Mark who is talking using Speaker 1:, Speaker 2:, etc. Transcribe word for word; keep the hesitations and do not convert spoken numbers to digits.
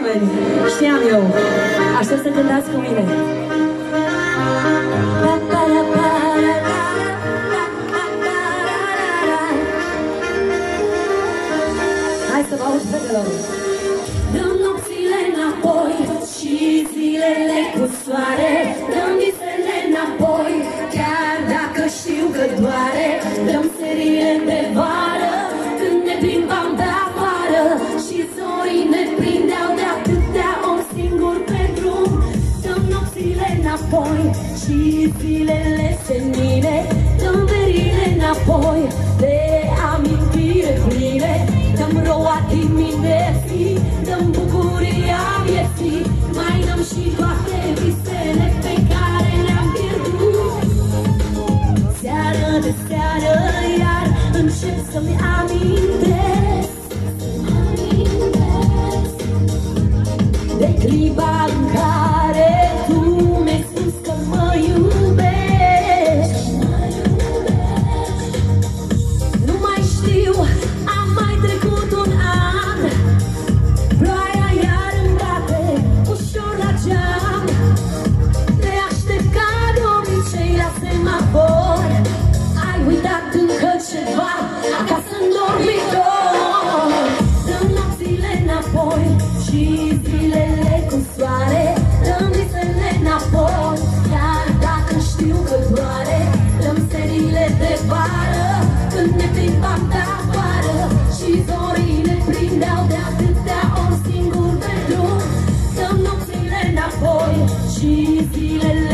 Speaker 1: oameni, știam eu. Aștept să cântați cu mine. Hai să vă aud, fetelor.
Speaker 2: Dăm nopțile înapoi și zilele cu soare, dăm visele înapoi, chiar dacă știu că doare. Dăm serile de vară, când ne plimbam de afară și zorii ne prindeau de atâtea ori singuri pe drum. Dăm nopțile înapoi și zilele senine, dăm verile înapoi de amintire pline. Dăm roa dimineții, dăm bucuria vieții, mai dăm și toate visele pe care le-am pierdut. Seară de seară iar încep să-mi amintesc de clipa în care tu mi-ai spus că mă iubești. Nu mai știu, am mai trecut un an, ploaia iar îmi bate ușor la geam. Te aștept ca de obicei la semafor, ai uitat încă ceva acasă în dormitor. Dăm nopțile înapoi și zilele cu soare, dăm visele înapoi, chiar dacă știu că doare. Dăm serile de vară, când ne plimbam de afară și zorii ne prindeau de atâtea ori singuri pe drum. Dăm nopțile înapoi și zilele